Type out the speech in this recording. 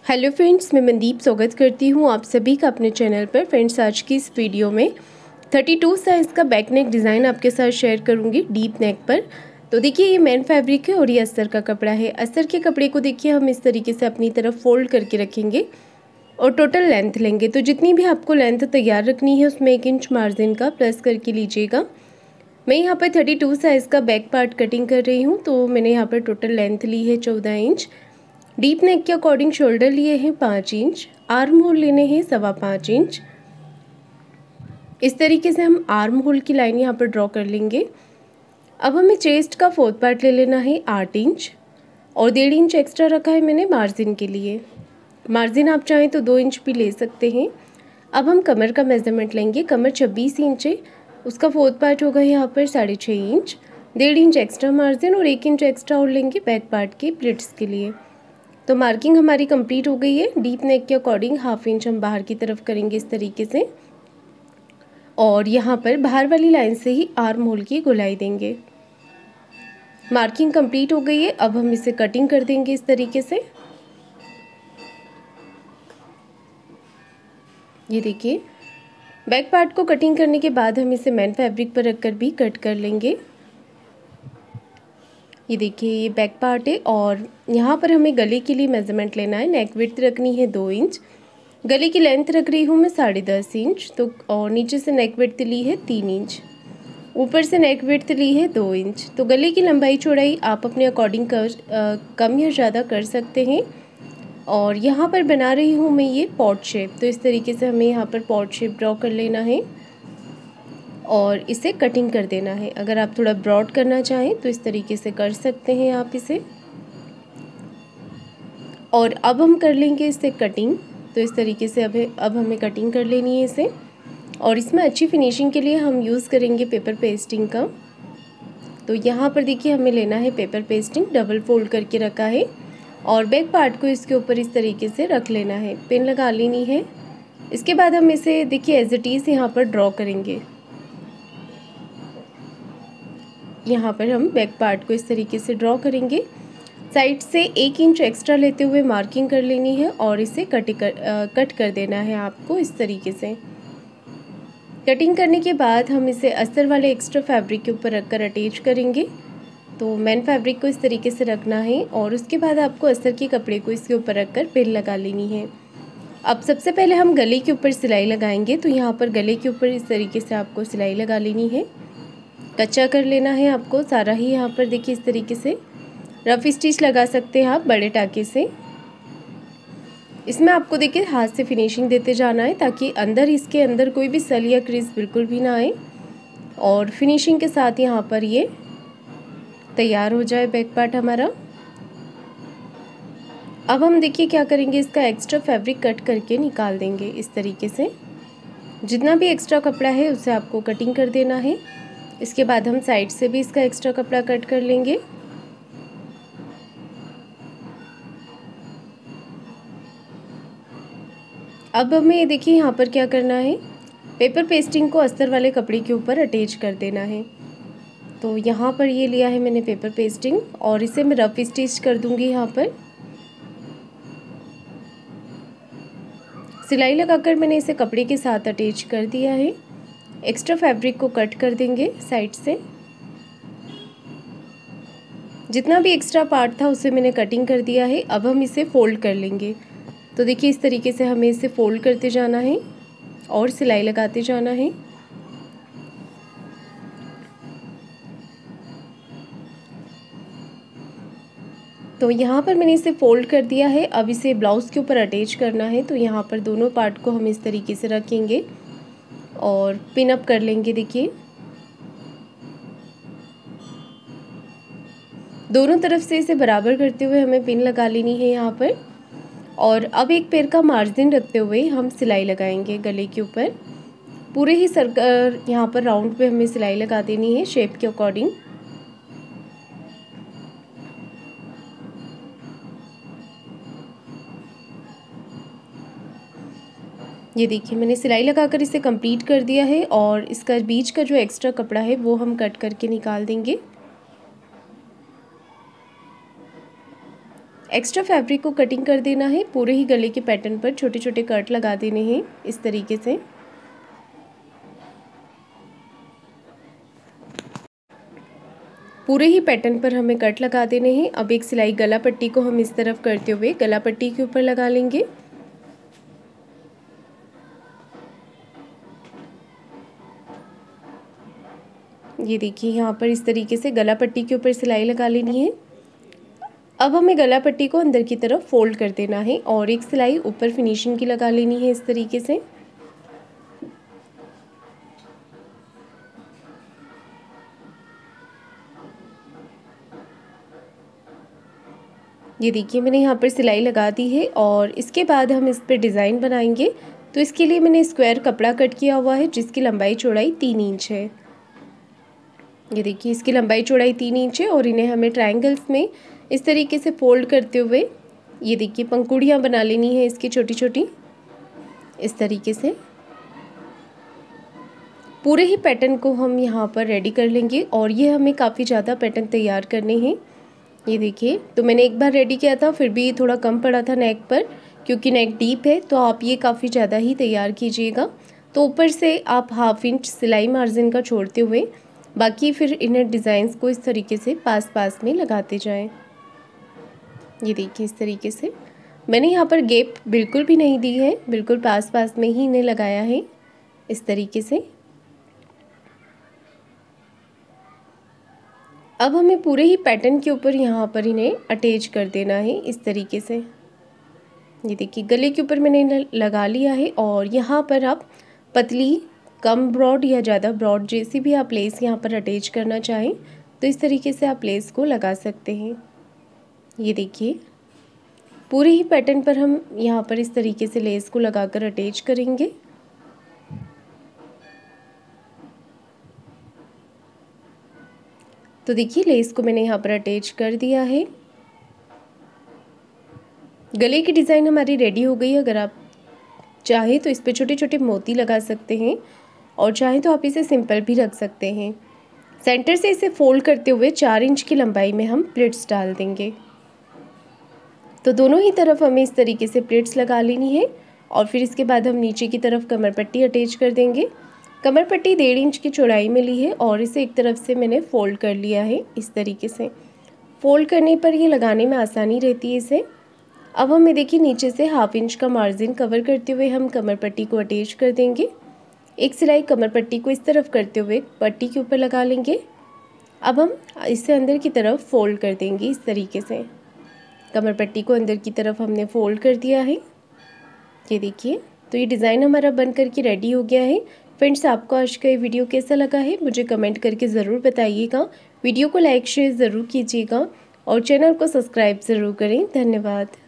Hello friends, मैं मनदीप स्वागत करती हूँ आप सभी का अपने चैनल पर। फ्रेंड्स, आज की इस वीडियो में 32 साइज़ का बैक नेक डिज़ाइन आपके साथ शेयर करूँगी डीप नेक पर। तो देखिए, ये मेन फैब्रिक है और ये अस्तर का कपड़ा है। अस्तर के कपड़े को देखिए हम इस तरीके से अपनी तरफ फोल्ड करके रखेंगे और टोटल लेंथ लेंगे। तो जितनी भी आपको लेंथ तैयार रखनी है उसमें 1 इंच मार्जिन का प्लस करके लीजिएगा। मैं यहाँ पर 32 साइज़ का बैक पार्ट कटिंग कर रही हूँ, तो मैंने यहाँ पर टोटल लेंथ ली है 14 इंच। डीप नेक के अकॉर्डिंग शोल्डर लिए हैं 5 इंच, आर्म होल लेने हैं 5.25 इंच। इस तरीके से हम आर्म होल की लाइन यहाँ पर ड्रॉ कर लेंगे। अब हमें चेस्ट का 4th पार्ट ले लेना है 8 इंच और 1.5 इंच एक्स्ट्रा रखा है मैंने मार्जिन के लिए। मार्जिन आप चाहें तो 2 इंच भी ले सकते हैं। अब हम कमर का मेज़रमेंट लेंगे। कमर 26 इंच है, उसका 4th पार्ट होगा यहाँ पर 6.5 इंच। 1.5 इंच एक्स्ट्रा मार्जिन और 1 इंच एक्स्ट्रा और लेंगे बैक पार्ट के प्लिट्स के लिए। तो मार्किंग हमारी कंप्लीट हो गई है। डीप नेक के अकॉर्डिंग 1/2 इंच हम बाहर की तरफ करेंगे इस तरीके से और यहाँ पर बाहर वाली लाइन से ही आर्म होल की गोलाई देंगे। मार्किंग कंप्लीट हो गई है। अब हम इसे कटिंग कर देंगे इस तरीके से। ये देखिए, बैक पार्ट को कटिंग करने के बाद हम इसे मेन फैब्रिक पर रखकर भी कट कर लेंगे। ये देखिए, ये बैक पार्ट है और यहाँ पर हमें गले के लिए मेज़रमेंट लेना है। नेक विड्थ रखनी है 2 इंच, गले की लेंथ रख रही हूँ मैं 10.5 इंच। तो और नीचे से नेक विड्थ ली है 3 इंच, ऊपर से नेक विड्थ ली है 2 इंच। तो गले की लंबाई चौड़ाई आप अपने अकॉर्डिंग कम या ज़्यादा कर सकते हैं। और यहाँ पर बना रही हूँ मैं ये पॉट शेप, तो इस तरीके से हमें यहाँ पर पॉट शेप ड्रॉ कर लेना है और इसे कटिंग कर देना है। अगर आप थोड़ा ब्रॉड करना चाहें तो इस तरीके से कर सकते हैं आप इसे। और अब हम कर लेंगे इसे कटिंग। तो इस तरीके से अब हमें कटिंग कर लेनी है इसे और इसमें अच्छी फिनिशिंग के लिए हम यूज़ करेंगे पेपर पेस्टिंग का। तो यहाँ पर देखिए, हमें लेना है पेपर पेस्टिंग, डबल फोल्ड करके रखा है और बैक पार्ट को इसके ऊपर इस तरीके से रख लेना है, पिन लगा लेनी है। इसके बाद हम इसे देखिए एज इट इज़ यहाँ पर ड्रॉ करेंगे। यहाँ पर हम बैक पार्ट को इस तरीके से ड्रॉ करेंगे। साइड से 1 इंच एक्स्ट्रा लेते हुए मार्किंग कर लेनी है और इसे कट कर देना है आपको इस तरीके से। कटिंग करने के बाद हम इसे अस्तर वाले एक्स्ट्रा फैब्रिक के ऊपर रखकर अटैच करेंगे। तो मेन फैब्रिक को इस तरीके से रखना है और उसके बाद आपको अस्तर के कपड़े को इसके ऊपर रखकर पिन लगा लेनी है। अब सबसे पहले हम गले के ऊपर सिलाई लगाएंगे। तो यहाँ पर गले के ऊपर इस तरीके से आपको सिलाई लगा लेनी है, कच्चा कर लेना है आपको सारा ही। यहाँ पर देखिए इस तरीके से रफ स्टिच लगा सकते हैं आप बड़े टाके से। इसमें आपको देखिए हाथ से फिनिशिंग देते जाना है ताकि इसके अंदर कोई भी सल या क्रीज बिल्कुल भी ना आए और फिनिशिंग के साथ यहाँ पर ये तैयार हो जाए बैक पार्ट हमारा। अब हम देखिए क्या करेंगे, इसका एक्स्ट्रा फैब्रिक कट करके निकाल देंगे इस तरीके से। जितना भी एक्स्ट्रा कपड़ा है उसे आपको कटिंग कर देना है। इसके बाद हम साइड से भी इसका एक्स्ट्रा कपड़ा कट कर लेंगे। अब हमें देखिए यहाँ पर क्या करना है, पेपर पेस्टिंग को अस्तर वाले कपड़े के ऊपर अटैच कर देना है। तो यहाँ पर ये लिया है मैंने पेपर पेस्टिंग और इसे मैं रफ स्टिच कर दूँगी। यहाँ पर सिलाई लगाकर मैंने इसे कपड़े के साथ अटैच कर दिया है। एक्स्ट्रा फैब्रिक को कट कर देंगे साइड से। जितना भी एक्स्ट्रा पार्ट था उसे मैंने कटिंग कर दिया है। अब हम इसे फोल्ड कर लेंगे। तो देखिए इस तरीके से हमें इसे फोल्ड करते जाना है और सिलाई लगाते जाना है। तो यहाँ पर मैंने इसे फोल्ड कर दिया है। अब इसे ब्लाउज़ के ऊपर अटैच करना है। तो यहाँ पर दोनों पार्ट को हम इस तरीके से रखेंगे और पिन अप कर लेंगे। देखिए दोनों तरफ से इसे बराबर करते हुए हमें पिन लगा लेनी है यहाँ पर। और अब एक पैर का मार्जिन रखते हुए हम सिलाई लगाएंगे गले के ऊपर। पूरे ही सर्कल यहाँ पर राउंड पे हमें सिलाई लगा देनी है शेप के अकॉर्डिंग। ये देखिए मैंने सिलाई लगाकर इसे कंप्लीट कर दिया है और इसका बीच का जो एक्स्ट्रा कपड़ा है वो हम कट करके निकाल देंगे। एक्स्ट्रा फैब्रिक को कटिंग कर देना है। पूरे ही गले के पैटर्न पर छोटे छोटे कट लगा देने हैं इस तरीके से। पूरे ही पैटर्न पर हमें कट लगा देने हैं। अब एक सिलाई गला पट्टी को हम इस तरफ करते हुए गला पट्टी के ऊपर लगा लेंगे। ये देखिए यहाँ पर इस तरीके से गला पट्टी के ऊपर सिलाई लगा लेनी है। अब हमें गला पट्टी को अंदर की तरफ फोल्ड कर देना है और एक सिलाई ऊपर फिनिशिंग की लगा लेनी है इस तरीके से। ये देखिए मैंने यहाँ पर सिलाई लगा दी है और इसके बाद हम इस पर डिज़ाइन बनाएंगे। तो इसके लिए मैंने स्क्वायर कपड़ा कट किया हुआ है जिसकी लंबाई चौड़ाई 3 इंच है। ये देखिए इसकी लंबाई चौड़ाई 3 इंच है और इन्हें हमें ट्रायंगल्स में इस तरीके से फोल्ड करते हुए ये देखिए पंखुड़ियाँ बना लेनी है इसकी छोटी छोटी इस तरीके से। पूरे ही पैटर्न को हम यहाँ पर रेडी कर लेंगे और ये हमें काफ़ी ज़्यादा पैटर्न तैयार करने हैं। ये देखिए तो मैंने एक बार रेडी किया था, फिर भी थोड़ा कम पड़ा था नेक पर, क्योंकि नेक डीप है तो आप ये काफ़ी ज़्यादा ही तैयार कीजिएगा। तो ऊपर से आप 1/2 इंच सिलाई मार्जिन का छोड़ते हुए बाकी फिर इन्हें डिज़ाइंस को इस तरीके से पास पास में लगाते जाएं। ये देखिए इस तरीके से मैंने यहाँ पर गैप बिल्कुल भी नहीं दी है, बिल्कुल पास पास में ही इन्हें लगाया है इस तरीके से। अब हमें पूरे ही पैटर्न के ऊपर यहाँ पर इन्हें अटैच कर देना है इस तरीके से। ये देखिए गले के ऊपर मैंने इन्हें लगा लिया है और यहाँ पर आप पतली, कम ब्रॉड या ज़्यादा ब्रॉड जैसी भी आप लेस यहाँ पर अटैच करना चाहें तो इस तरीके से आप लेस को लगा सकते हैं। ये देखिए पूरे ही पैटर्न पर हम यहाँ पर इस तरीके से लेस को लगाकर अटैच करेंगे। तो देखिए लेस को मैंने यहाँ पर अटैच कर दिया है। गले की डिज़ाइन हमारी रेडी हो गई है। अगर आप चाहें तो इस पर छोटे छोटे मोती लगा सकते हैं और चाहें तो आप इसे सिंपल भी रख सकते हैं। सेंटर से इसे फोल्ड करते हुए 4 इंच की लंबाई में हम प्लिट्स डाल देंगे। तो दोनों ही तरफ हमें इस तरीके से प्लिट्स लगा लेनी है और फिर इसके बाद हम नीचे की तरफ कमर पट्टी अटैच कर देंगे। कमर पट्टी 1.5 इंच की चौड़ाई में ली है और इसे एक तरफ से मैंने फ़ोल्ड कर लिया है इस तरीके से। फ़ोल्ड करने पर ये लगाने में आसानी रहती है इसे। अब हमें देखिए नीचे से 1/2 इंच का मार्जिन कवर करते हुए हम कमर पट्टी को अटैच कर देंगे। एक सिलाई कमर पट्टी को इस तरफ करते हुए पट्टी के ऊपर लगा लेंगे। अब हम इसे अंदर की तरफ फ़ोल्ड कर देंगे इस तरीके से। कमर पट्टी को अंदर की तरफ हमने फ़ोल्ड कर दिया है। ये देखिए तो ये डिज़ाइन हमारा बन कर के रेडी हो गया है। फ्रेंड्स आपको आज का ये वीडियो कैसा लगा है मुझे कमेंट करके ज़रूर बताइएगा। वीडियो को लाइक शेयर ज़रूर कीजिएगा और चैनल को सब्सक्राइब ज़रूर करें। धन्यवाद।